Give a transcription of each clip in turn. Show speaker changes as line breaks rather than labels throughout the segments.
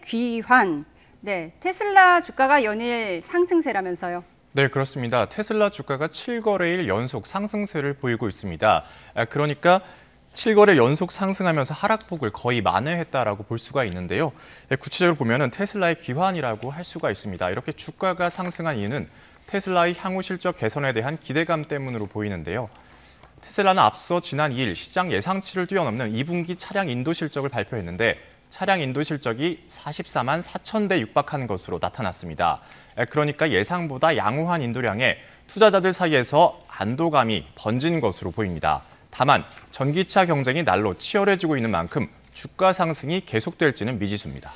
귀환. 네, 테슬라 주가가 연일 상승세라면서요.
네, 그렇습니다. 테슬라 주가가 7거래일 연속 상승세를 보이고 있습니다. 그러니까 7거래 연속 상승하면서 하락폭을 거의 만회했다라고 볼 수가 있는데요. 구체적으로 보면은 테슬라의 귀환이라고 할 수가 있습니다. 이렇게 주가가 상승한 이유는 테슬라의 향후 실적 개선에 대한 기대감 때문으로 보이는데요. 테슬라는 앞서 지난 2일 시장 예상치를 뛰어넘는 2분기 차량 인도 실적을 발표했는데 차량 인도 실적이 44만 4천 대 육박한 것으로 나타났습니다. 그러니까 예상보다 양호한 인도량에 투자자들 사이에서 안도감이 번진 것으로 보입니다. 다만 전기차 경쟁이 날로 치열해지고 있는 만큼 주가 상승이 계속될지는 미지수입니다.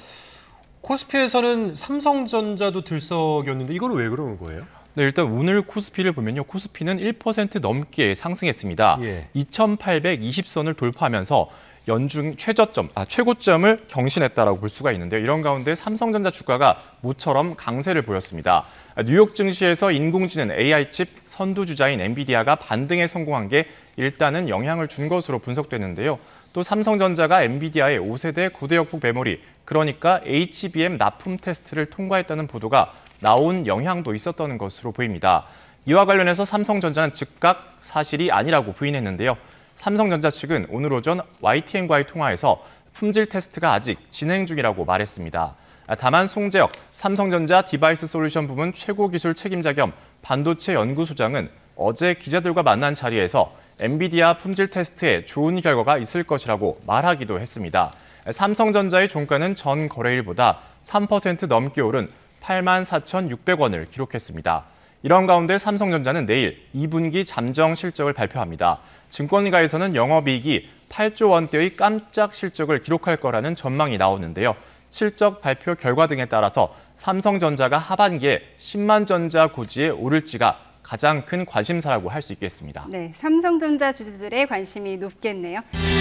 코스피에서는 삼성전자도 들썩였는데 이건 왜 그러는 거예요?
네, 일단 오늘 코스피를 보면요. 코스피는 1% 넘게 상승했습니다. 2,820선을 돌파하면서 연중 최고점을 경신했다라고 볼 수가 있는데요. 이런 가운데 삼성전자 주가가 모처럼 강세를 보였습니다. 뉴욕 증시에서 인공지능 AI 칩 선두주자인 엔비디아가 반등에 성공한 게 일단은 영향을 준 것으로 분석되는데요. 또 삼성전자가 엔비디아의 5세대 고대역폭 메모리, 그러니까 HBM 납품 테스트를 통과했다는 보도가 나온 영향도 있었던 것으로 보입니다. 이와 관련해서 삼성전자는 즉각 사실이 아니라고 부인했는데요. 삼성전자 측은 오늘 오전 YTN과의 통화에서 품질 테스트가 아직 진행 중이라고 말했습니다. 다만 송재혁 삼성전자 디바이스 솔루션 부문 최고기술 책임자 겸 반도체 연구소장은 어제 기자들과 만난 자리에서 엔비디아 품질 테스트에 좋은 결과가 있을 것이라고 말하기도 했습니다. 삼성전자의 종가는 전 거래일보다 3% 넘게 오른 84,600원을 기록했습니다. 이런 가운데 삼성전자는 내일 2분기 잠정 실적을 발표합니다. 증권가에서는 영업이익이 8조 원대의 깜짝 실적을 기록할 거라는 전망이 나오는데요. 실적 발표 결과 등에 따라서 삼성전자가 하반기에 10만 전자 고지에 오를지가 가장 큰 관심사라고 할 수 있겠습니다.
네, 삼성전자 주주들의 관심이 높겠네요.